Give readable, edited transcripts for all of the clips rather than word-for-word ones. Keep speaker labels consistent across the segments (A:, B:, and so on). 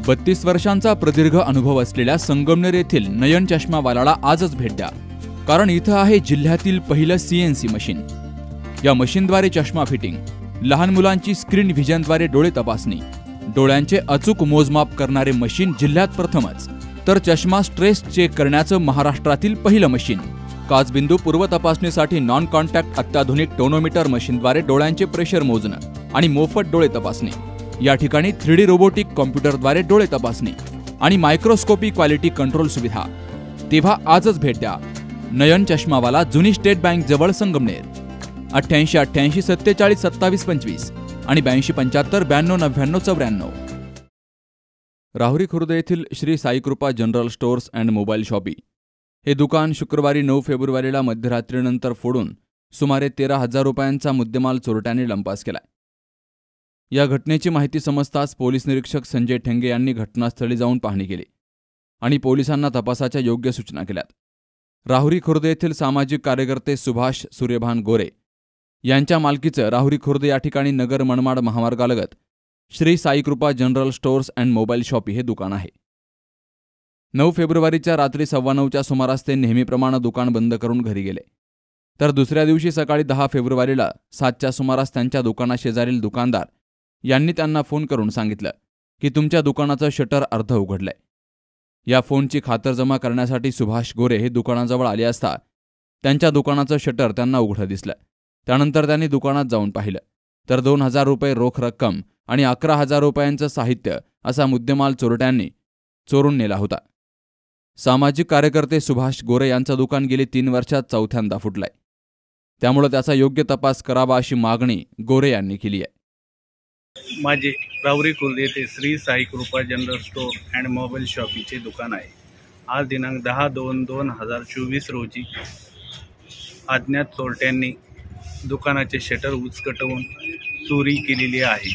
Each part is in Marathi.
A: 32 वर्षांचा प्रदीर्घ अनुभव असलेल्या संगमनेर येथील नयन चष्मावालाला आजच भेट द्या, कारण इथं आहे जिल्ह्यातील पहिलं CNC मशीन। या मशीनद्वारे चष्मा फिटिंग, लहान मुलांची स्क्रीन व्हिजनद्वारे डोळे तपासणी, डोळ्यांचे अचूक मोजमाप करणारे मशीन जिल्ह्यात प्रथमच, तर चष्मा स्ट्रेस चेक करण्याचं महाराष्ट्रातील पहिलं मशीन। काचबिंदू पूर्व तपासणीसाठी नॉन कॉन्टॅक्ट अत्याधुनिक टोनोमीटर मशीनद्वारे डोळ्यांचे प्रेशर मोजणं आणि मोफत डोळे तपासणी। या ठिकाणी 3D रोबोटिक कॉम्प्युटरद्वारे डोळे तपासणी आणि मायक्रोस्कोपी क्वालिटी कंट्रोल सुविधा। तेव्हा आजच भेट द्या नयन चष्मावाला, जुनी स्टेट बँक जवळ, संगमनेर। 88 88 47 27 25 आणि 82 75 92 99 94। राहुरी खुर्द येथील Shri Saikrupa general stores and mobile shoppe हे दुकान शुक्रवारी 9 फेब्रुवारीला मध्यरात्रीनंतर फोडून सुमारे 13,000 रुपयांचा मुद्देमाल चोरट्यांनी लंपास केलाय। या घटनेची माहिती समजताच पोलीस निरीक्षक संजय ठेंगे यांनी घटनास्थळी जाऊन पाहणी केली आणि पोलिसांना तपासाच्या योग्य सूचना केल्यात। राहुरी खुर्द येथील सामाजिक कार्यकर्ते सुभाष सूर्यभान गोरे यांच्या मालकीचं राहुरी खुर्द या ठिकाणी नगर मनमाड महामार्गालगत Shri Saikrupa general stores and mobile shoppe हे दुकान आहे। 9 फेब्रुवारीच्या रात्री 9:15च्या सुमारास ते नेहमीप्रमाणे दुकान बंद करून घरी गेले, तर दुसऱ्या दिवशी सकाळी 10 फेब्रुवारीला 7च्या सुमारास त्यांच्या दुकानाशेजारील दुकानदार यांनी त्यांना फोन करून सांगितलं की तुमच्या दुकानाचं शटर अर्ध उघडलंय। या फोनची खातरजमा करण्यासाठी सुभाष गोरे हे दुकानाजवळ आले असता त्यांच्या दुकानाचं शटर त्यांना उघडं दिसलं। त्यानंतर त्यांनी दुकानात जाऊन पाहिलं तर 2,000 रुपये रोख रक्कम आणि 11,000 रुपयांचं साहित्य असा मुद्देमाल चोरट्यांनी चोरून नेला होता। सामाजिक कार्यकर्ते सुभाष गोरे यांचं दुकान गेली 3 वर्षात चौथ्यांदा फुटलंय, त्यामुळे त्याचा योग्य तपास करावा अशी मागणी गोरे यांनी केली आहे।
B: माझे राहुरी खुर्द येथे Shri Saikrupa general store and mobile शॉपीचे दुकान आहे। आज दिनांक 10/2/2024 रोजी अज्ञात चोरट्यांनी दुकानाचे शटर उचकटवून चोरी केलेली आहे।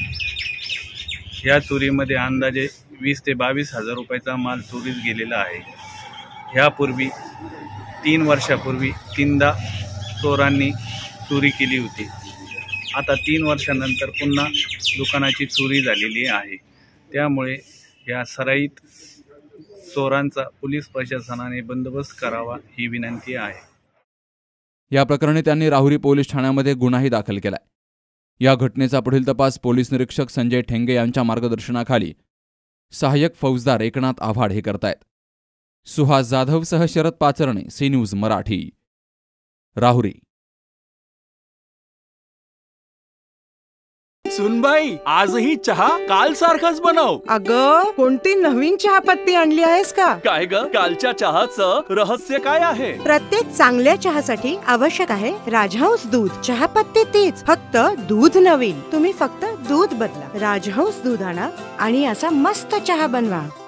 B: या चोरीमध्ये अंदाजे 20 ते 22,000 रुपयाचा माल चोरीस गेलेला आहे। ह्यापूर्वी 3 वर्षापूर्वी 3दा चोरांनी चोरी केली होती। आता 3 वर्षानंतर पुन्हा दुकानाची चोरी झालेली आहे। त्यामुळे या सराईत चोरांचा पोलीस प्रशासनाने बंदोबस्त करावा ही विनंती आहे।
A: या प्रकरणी त्यांनी राहुरी पोलीस ठाण्यामध्ये गुन्हाही दाखल केलाय। या घटनेचा पुढील तपास पोलीस निरीक्षक संजय ठेंगे यांच्या मार्गदर्शनाखाली सहाय्यक फौजदार एकनाथ आव्हाड हे करतायत। सुहास जाधवसह शरद पाचरणे, सी न्यूज मराठी, राहुरी।
C: सुनबाई, आजही चहा काल सारखाच बनव।
D: अगं, कोणती नवीन चहापत्ती आणली आहेस का?
C: काय ग, कालच्या चहाचं रहस्य काय आहे?
D: प्रत्येक चांगल्या चहासाठी आवश्यक आहे राजहंस दूध। चहापत्ती तीच, फक्त दूध नवीन। तुम्ही फक्त दूध बदला, राजहंस दूध आणा आणि असा मस्त चहा बनवा।